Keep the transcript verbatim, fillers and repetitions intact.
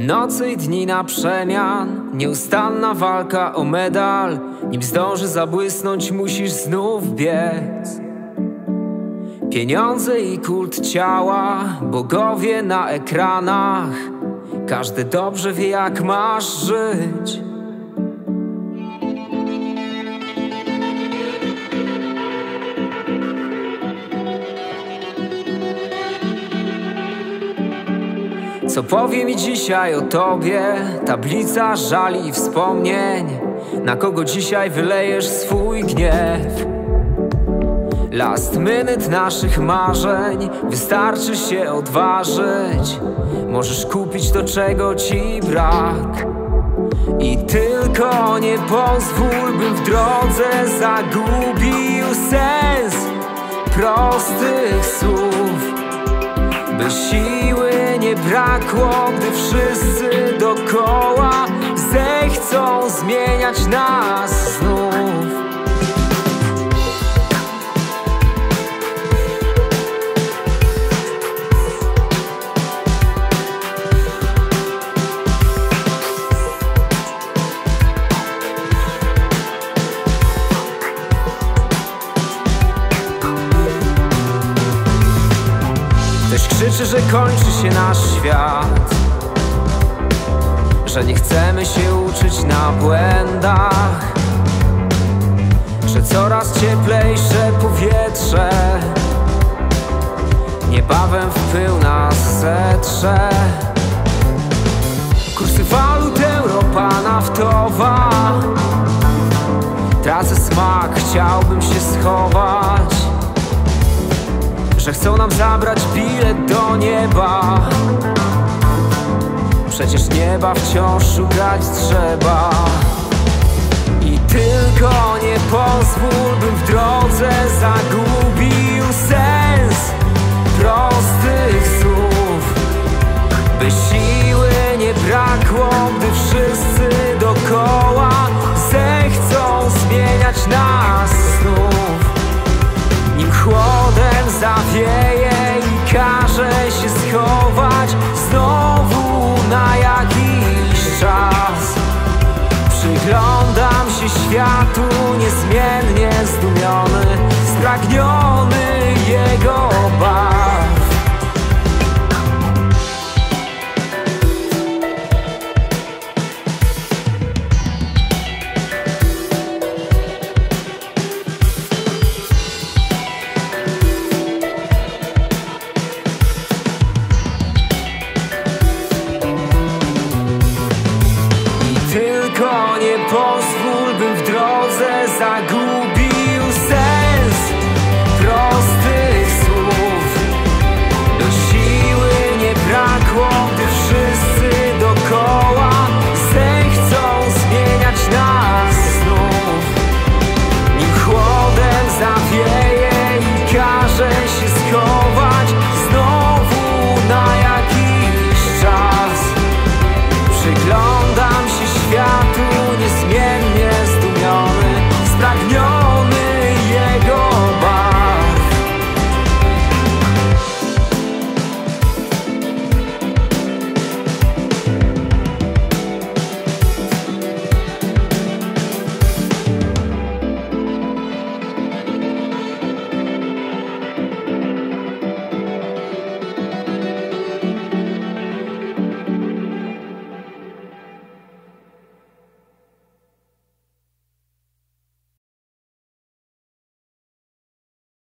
Noce i dni na przemian, nieustanna walka o medal. Nim zdąży zabłysnąć, musisz znów biec. Pieniądze i kult ciała, bogowie na ekranach. Każdy dobrze wie, jak masz żyć. Co powie mi dzisiaj o tobie tablica żali i wspomnień? Na kogo dzisiaj wylejesz swój gniew? Last minute naszych marzeń, wystarczy się odważyć. Możesz kupić to, czego ci brak. I tylko nie pozwól, bym w drodze zagubił sens prostych słów, by siły nie brakło, gdy wszyscy dokoła zechcą zmieniać nas znów. Ktoś krzyczy, że kończy się nasz świat, że nie chcemy się uczyć na błędach, że coraz cieplejsze powietrze niebawem w pył nas zetrze. Kursy walut, Europa naftowa, tracę smak, chciałbym się schować, że chcą nam zabrać bilet do nieba. Przecież nieba wciąż szukać trzeba. I tylko nie pozwól, bym w drodze zagubił sens prostych słów, by siły nie brakło, gdy wszyscy dokoła zechcą zmieniać nas znów. Nim chłodem zawieje i każe się schować znowu na jakiś czas, przyglądam się światu niezmiennie zdumiony, spragniony.